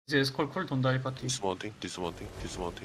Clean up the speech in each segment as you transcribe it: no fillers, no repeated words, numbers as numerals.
이제 에스컬 쿨 돈다 이 파티. 디스마운팅 디스마운팅 디스마운팅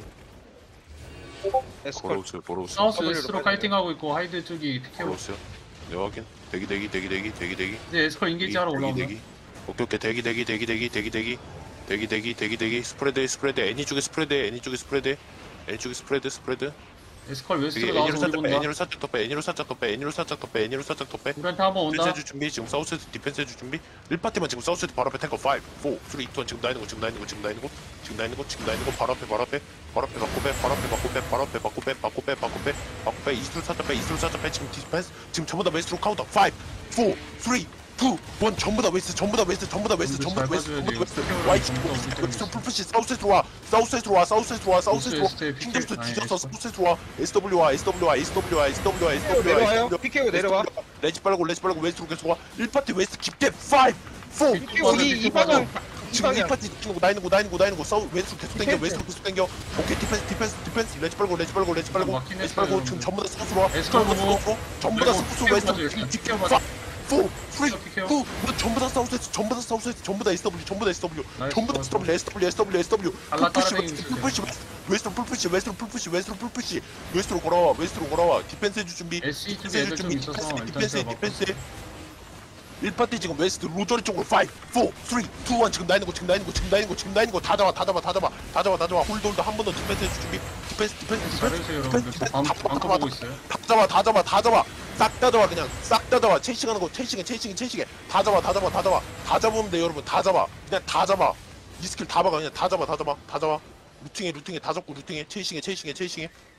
에스컬 걸어오세요 걸어오세요 사우스 W로 웨스트로 빨리 카이팅하고 있고 하이드 쪽이 피케오. 걸어오세요. 네 확인. 대기 대기 대기 대기 대기 대기 이제 에스컬 인게이지 하러 올라온다. 대기 오케이 오케이 대기 대기 대기 대기 대기 대기 대기 대기 대기 대기 스프레드 스프레드 애니 쪽에 스프레드 애니 쪽에 스프레드 애니 쪽에 스프레드 스프레드 에스컬 되게 웨스트로 애니로 나와서 우리 살짝 빼 본다. 애니로 살짝 더 빼 애니로 살짝 더 빼 애니로 살짝 더 빼 애니로 살짝 더빼 우리한테 한번 디펜스 온다. 해줄 준비 지금 사우스에서 디펜스 해줄 준비 1파티만 지금 사우스에서 바로 앞에 탱커 5 4 3 2 1 지금 나 있는 거 지금 나 있는 거 지금 나 있는 거 지금 나 있는 거 지금 나 있는 거 바로 앞에 바로 앞에 바로 앞에 바꿔 빼 바로 앞에 바꿔 빼 바로 앞에 바꿔 빼 바꿔 빼 바꿔 빼 바꿔 빼 이스트로 살짝 빼 이스트로 살짝 빼 지금 디펜스 지금 전부 다 웨스트로 카운터 5 4 3 2 1 전부 다 웨스트 전부 다 웨스트 전부 다 웨스트 전부 다 웨스트 전부 다 웨스트 와이치 웨스트 풀푸시 사우스에서 와 사우스에서 와 사우스에서 와 사우스에서 와 킹덤스 뒤져서 사우스에서 와 SW 와 SW 와 SW 와 SW 와 SW 내려와요. PKO 내려와. 레지 빨고 웨스트로 계속 와 1파티 웨스트 깊게 5 4 여기 이 방향 지금 1파티 찍는 거 나 있는 거 나 있는 거 나 있는 거 사우 웨스트로 계속 당겨 웨스트로 계속 당겨 오케이 디펜스 레지 빨고 레지 빨고 레지 빨고 레지 빨고 지금 전부 다 사우스로 와 전부 다 사우스로 웨스트로 깊게 5 4 3 2 전부 다 사우스에서 전부 다 사우스에서 전부 다 SW 전부 다 SW 전부 다 SW 웨스트로 풀푸시 웨스트로 걸어와 디펜스 해줄 준비 SE 디펜스 쪽에 해줄 애들 좀 준비 있어서 디펜스 1파티 지금 웨스트 로저리 쪽으로 5 4 3 2 1 지금 나 있는 거 다 잡아 홀드 한 번 더 디펜스 해줄 준비 잘해주세요 여러분들. 방금 보고 있어요. 다 잡아 싹 다 잡아 그냥 싹 다 잡아 체이싱하는 거 체이싱해 다 잡으면 돼 여러분 다 잡아 그냥 다 잡아 이 스킬 다 박아 그냥 다 잡아 루팅해 다 잡고 루팅해 체이싱해